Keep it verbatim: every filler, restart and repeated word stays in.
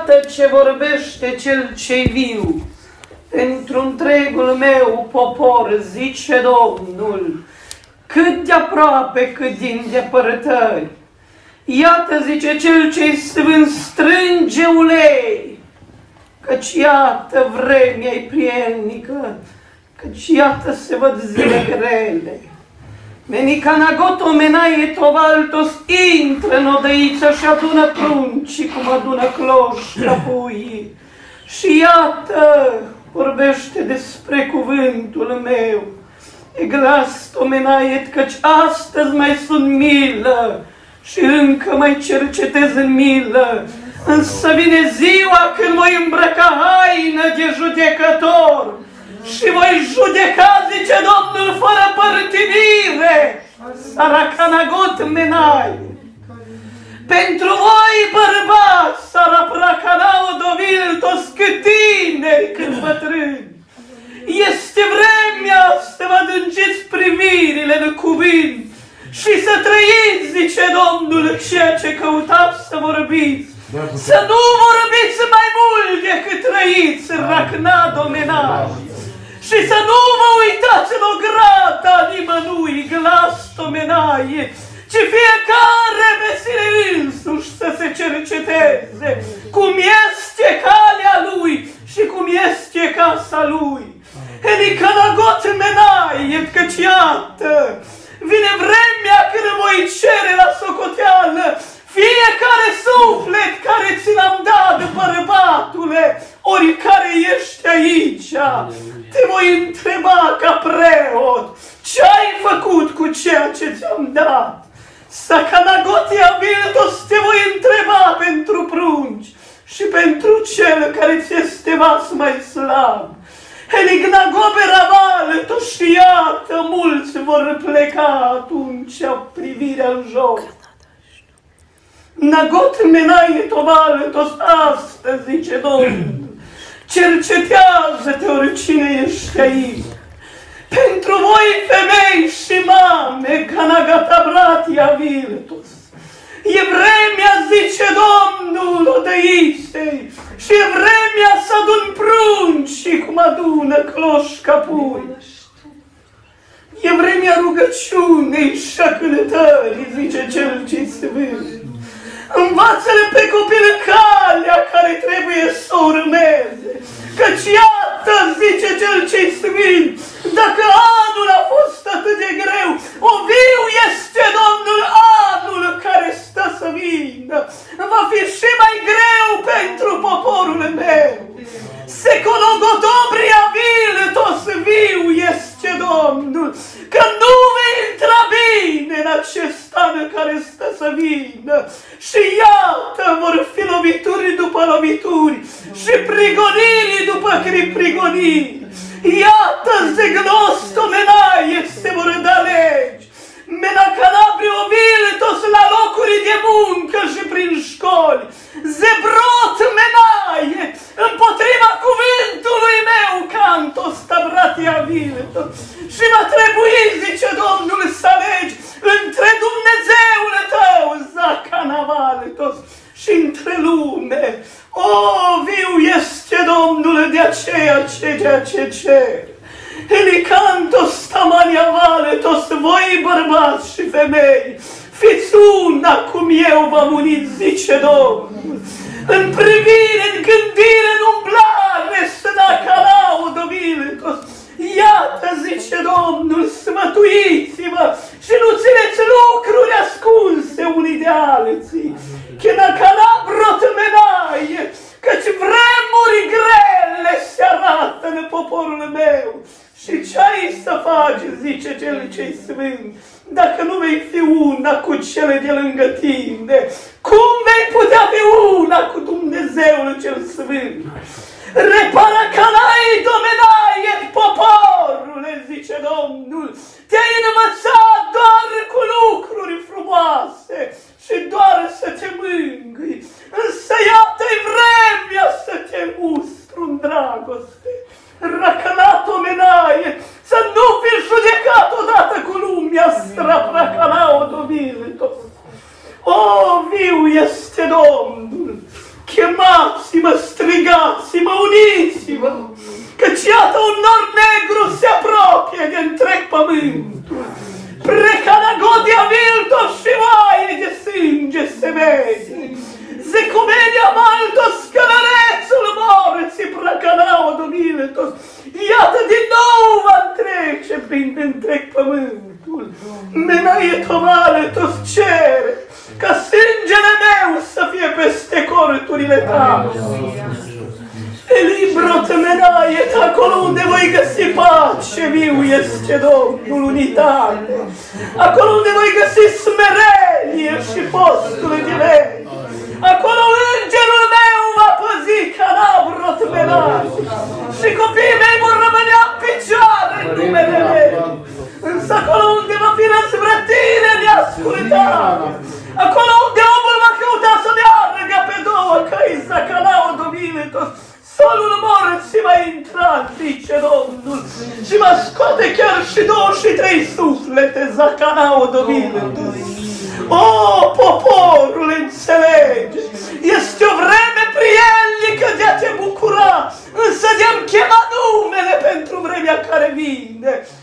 Iată ce vorbește cel ce-i viu. Pentru întregul meu popor, zice Domnul, cât de aproape, cât din depărtări. Iată, zice cel ce-i sfânt, strânge ulei, căci iată vremea-i prielnică, căci iată se văd zile grele. Menicanagoto menaie tovaltos intră în odăiță și adună pruncii cum adună cloșca puii. Și iată, vorbește despre cuvântul meu. E glas tomenaiet, căci astăzi mai sunt milă și încă mai cercetez în milă. Însă vine ziua când voi îmbrăca haină de judecător și voi judeca, zice Domnul, fără părtinire. Saracanagot menai. Pentru voi, bărbați, Sarapracanao dovil, toți cât tineri, cât bătrâni. Este vremea să vă adânciți privirile în cuvânt și să trăiți, zice Domnul, ceea ce căutați să vorbiți. Să nu vorbiți mai mult decât trăiți, racnado menai. Și să nu vă uitați în ograda nimănui, glas tomenaie, ci fiecare pe sine însuși să se cerceteze cum este calea lui și cum este casa lui. Elicanagot menaie, căci iată, vine vremea când voi cere la socoteală fiecare suflet care ți l-am dat, bărbatule, oricare ești aici. Te voi întreba ca preot, ce ai făcut cu ceea ce ți-am dat? Sacanagotia Viltos, te voi întreba pentru prunci și pentru cel care ți este vas mai slab. Elignagoberabal, tu și iată, mulți vor pleca atunci privirea în jos. Nagot menaie toval, tos astăzi, zice Domnul, cercetează-te oricine ești aici. Pentru voi, femei și mame, canagata bratia Viltos, e vremea, zice Domnul, odăisei, și e vremea să adun prunci cum adună cloșca pui. E vremea rugăciunei și a cântării, zice cel ce-i sfânt. Învață-le pe copil calea care trebuie să o urmeze, căci iată, zice cel ce-i sfânt, dacă anul a fost atât de greu, o viu este Domnul anul care stă să vină. Va fi și mai greu pentru poporul meu. Secologotobria Viltos, viu este Domnul, că nu vei intra bine în acest an care stă să vină. Și iată, vor fi lovituri după lovituri și prigoniri după prigoniri. Iată, zegnos tomenaie se vor da legi. Menacanabrio Viltos la locuri de muncă și prin școli. Zebrot menaie împotriva cuvântului meu, cantos tabratia Viltos. Și va trebui, zice Domnul, să alegi între Dumnezeul tău, Zacanavaltos, și între lume. O, viu este Domnul de aceea ceea ce cer. Elicantos tamaniavaletos, voi bărbați și femei, fiți una cum eu v-am unit, zice Domnul. În privire, în gândire, în umblare, sănacalaudoviltos. Iată, zice Domnul, smătuiți-vă și nu țineți lucruri ascunse unii de alții. Chenacalabrot menaie, căci vremuri grele se arată în poporul meu. Și ce ai să faci, zice cel ce-i sfânt, dacă nu vei fi una cu cele de lângă tine? Cum vei putea fi una cu Dumnezeul cel sfânt? Repara canai domenaie, poporule, zice Domnul, te-ai învățat doar cu lucruri frumoase și doar să te mângâi. Însă iată-i vremea să te mustru în dragoste. Racanato menaie, să nu fi judecat odată cu lumea, strapracanao doviltos. O, viu este Domnul, chemați-mă pământul. Precanagodia Miltos și oaie de sânge se vede. Zecumenia Maltos, călărețul morții, Pracanao Domiltos. Iată din nou va întrece prin întreg pământul. Menaie Tomaletos cere ca sângele meu să fie peste corturile tale. Elibrot menaie, acolo unde voi găsi pace, viu este Domnul, unitate. Acolo unde voi găsi smerenie și postul de veci. Acolo îngerul meu va păzi calabrot menaie. Și copiii mei vor rămâne în picioare în numele meu. Însă acolo unde va fi răzvrătire neascultare, acolo unde omul va căuta să meargă pe două căi, Zacanao Dominitos, solul morții va intra, zice Domnul, și va scoate chiar și două și trei suflete, Zacanao Dominitos. O, poporul, înțelege, este o vreme prielnică de a te bucura, însă de a-mi chema numele pentru vremea care vine.